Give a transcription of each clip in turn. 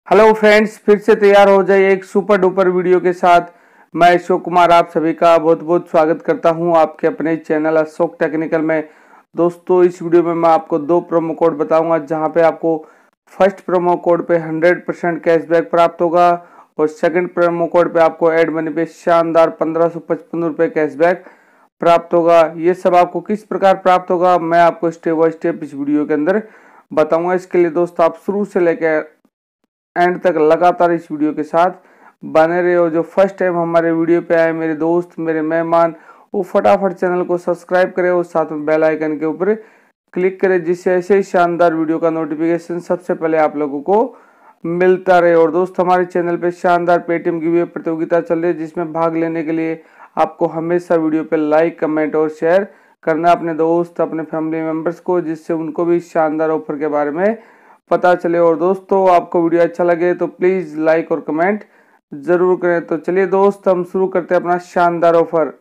Hello friends, फिर से तैयार हो जाइए एक सुपर डुपर वीडियो के साथ। मैं अशोक कुमार आप सभी का बहुत बहुत स्वागत करता हूं आपके अपने चैनल अशोक टेक्निकल में। दोस्तों, इस वीडियो में मैं आपको दो प्रोमो कोड बताऊंगा जहां पे आपको फर्स्ट प्रोमो कोड पे 100% कैशबैक प्राप्त होगा और सेकंड प्रोमो कोड पे आपको एड मनी पे शानदार 1555 रुपये कैशबैक प्राप्त होगा। ये सब आपको किस प्रकार प्राप्त होगा मैं आपको स्टेप बाय स्टेप इस वीडियो के अंदर बताऊंगा। इसके लिए दोस्तों आप शुरू से लेकर एंड तक लगातार इस वीडियो के साथ बने रहे हो। जो फर्स्ट टाइम हमारे वीडियो पे आए मेरे दोस्त मेरे मेहमान, वो फटाफट चैनल को सब्सक्राइब करें और साथ में बेल आइकन के ऊपर क्लिक करें, जिससे ऐसे ही शानदार वीडियो का नोटिफिकेशन सबसे पहले आप लोगों को मिलता रहे। और दोस्त, हमारे चैनल पे शानदार पेटीएम गिव अवे प्रतियोगिता चल रही है, जिसमें भाग लेने के लिए आपको हमेशा वीडियो पे लाइक कमेंट और शेयर करना अपने दोस्त अपने फैमिली मेंबर्स को, जिससे उनको भी इस शानदार ऑफर के बारे में पता चले। और दोस्तों, आपको वीडियो अच्छा लगे तो प्लीज लाइक और कमेंट जरूर करें। तो चलिए दोस्त, हम शुरू करते हैं अपना शानदार ऑफर।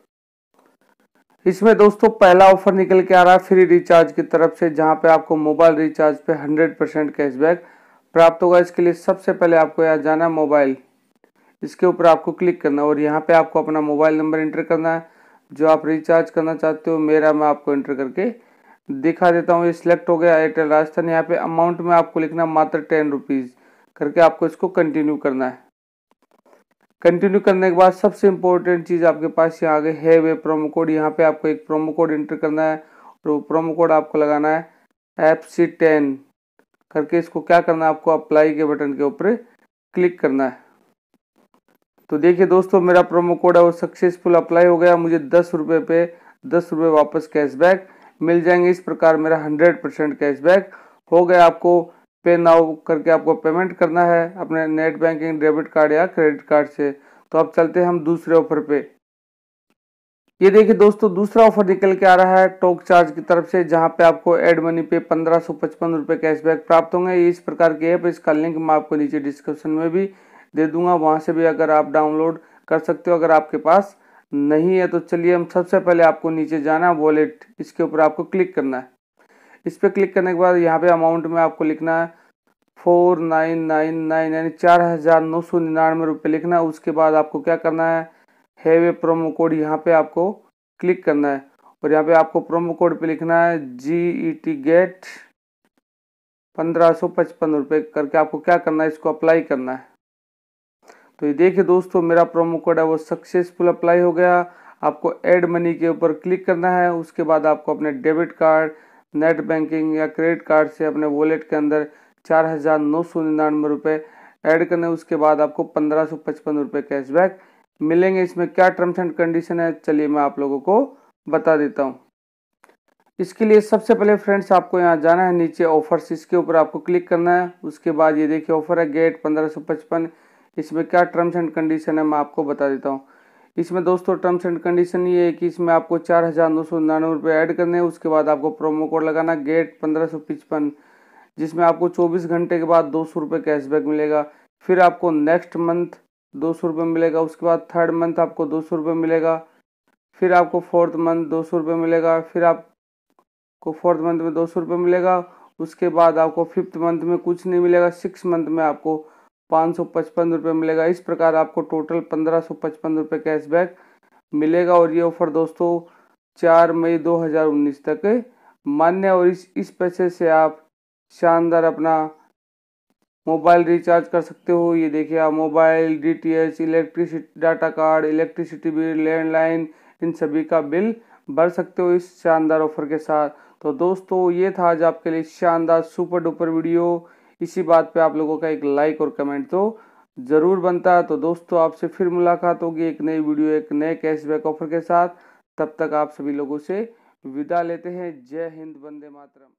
इसमें दोस्तों पहला ऑफर निकल के आ रहा है फ्री रिचार्ज की तरफ से, जहां पे आपको मोबाइल रिचार्ज पे 100% कैशबैक प्राप्त होगा। इसके लिए सबसे पहले आपको यहाँ जाना है मोबाइल, इसके ऊपर आपको क्लिक करना है और यहाँ पे आपको अपना मोबाइल नंबर एंटर करना है जो आप रिचार्ज करना चाहते हो। मेरा मैं आपको एंटर करके दिखा देता हूँ। ये सिलेक्ट हो गया एयरटेल राजस्थान। यहाँ पे अमाउंट में आपको लिखना मात्र 10 रुपीज़ करके आपको इसको कंटिन्यू करना है। कंटिन्यू करने के बाद सबसे इम्पोर्टेंट चीज़ आपके पास यहाँ आगे है वे प्रोमो कोड। यहाँ पे आपको एक प्रोमो कोड एंटर करना है और वो प्रोमो कोड आपको लगाना है FC10 करके। इसको क्या करना है, आपको अप्लाई के बटन के ऊपर क्लिक करना है। तो देखिए दोस्तों, मेरा प्रोमो कोड है वो सक्सेसफुल अप्लाई हो गया। मुझे 10 रुपये पे 10 रुपये वापस कैशबैक मिल जाएंगे। इस प्रकार मेरा 100% कैशबैक हो गया। आपको पे नाउ करके आपको पेमेंट करना है अपने नेट बैंकिंग डेबिट कार्ड या क्रेडिट कार्ड से। तो अब चलते हैं हम दूसरे ऑफर पे। ये देखिए दोस्तों, दूसरा ऑफर निकल के आ रहा है टॉक चार्ज की तरफ से, जहां पे आपको एड मनी पे 1555 रुपये कैशबैक प्राप्त होंगे। ये इस प्रकार की ऐप, इसका लिंक मैं आपको नीचे डिस्क्रिप्शन में भी दे दूंगा, वहां से भी अगर आप डाउनलोड कर सकते हो अगर आपके पास नहीं है। तो चलिए, हम सबसे पहले आपको नीचे जाना है वॉलेट, इसके ऊपर आपको क्लिक करना है। इस पर क्लिक करने के बाद यहाँ पे अमाउंट में आपको लिखना है 4999 यानी 4999 रुपये लिखना है। उसके बाद आपको क्या करना है वे प्रोमो कोड, यहाँ पे आपको क्लिक करना है और यहाँ पे आपको प्रोमो कोड पे लिखना है GET गेट 1555 रुपये करके आपको क्या करना है, इसको अप्लाई करना है। तो ये देखिए दोस्तों, मेरा प्रोमो कोड है वो सक्सेसफुल अप्लाई हो गया। आपको ऐड मनी के ऊपर क्लिक करना है। उसके बाद आपको अपने डेबिट कार्ड नेट बैंकिंग या क्रेडिट कार्ड से अपने वॉलेट के अंदर 4999 रुपये ऐड करने। उसके बाद आपको 1555 रुपये कैशबैक मिलेंगे। इसमें क्या टर्म्स एंड कंडीशन है, चलिए मैं आप लोगों को बता देता हूँ। इसके लिए सबसे पहले फ्रेंड्स आपको यहाँ जाना है नीचे ऑफर्स, इसके ऊपर आपको क्लिक करना है। उसके बाद ये देखिए ऑफर है गेट 1555। इसमें क्या टर्म्स एंड कंडीशन है मैं आपको बता देता हूँ। इसमें दोस्तों टर्म्स एंड कंडीशन ये है कि इसमें आपको 4999 रुपये ऐड करने हैं। उसके बाद आपको प्रोमो कोड लगाना गेट 1555, जिसमें आपको 24 घंटे के बाद 200 रुपये कैशबैक मिलेगा। फिर आपको नेक्स्ट मंथ 200 रुपये मिलेगा। उसके बाद थर्ड मंथ आपको 200 रुपये मिलेगा। फिर आपको फोर्थ मंथ 200 रुपये मिलेगा। फिर आपको फोर्थ मंथ में 200 रुपये मिलेगा। उसके बाद आपको फिफ्थ मंथ में कुछ नहीं मिलेगा। सिक्स मंथ में आपको 555 रुपये मिलेगा। इस प्रकार आपको टोटल 1555 रुपये कैशबैक मिलेगा। और ये ऑफर दोस्तों 4 मई 2019 तक मान्य है। और इस पैसे से आप शानदार अपना मोबाइल रिचार्ज कर सकते हो। ये देखिए, आप mobile DTH electricity data card electricity bill landline इन सभी का बिल भर सकते हो इस शानदार ऑफर के साथ। तो दोस्तों, ये था आज आपके लिए शानदार सुपर डुपर वीडियो। इसी बात पे आप लोगों का एक लाइक और कमेंट तो ज़रूर बनता है। तो दोस्तों, आपसे फिर मुलाकात होगी एक नई वीडियो एक नए कैशबैक ऑफर के साथ। तब तक आप सभी लोगों से विदा लेते हैं। जय हिंद, वंदे मातरम।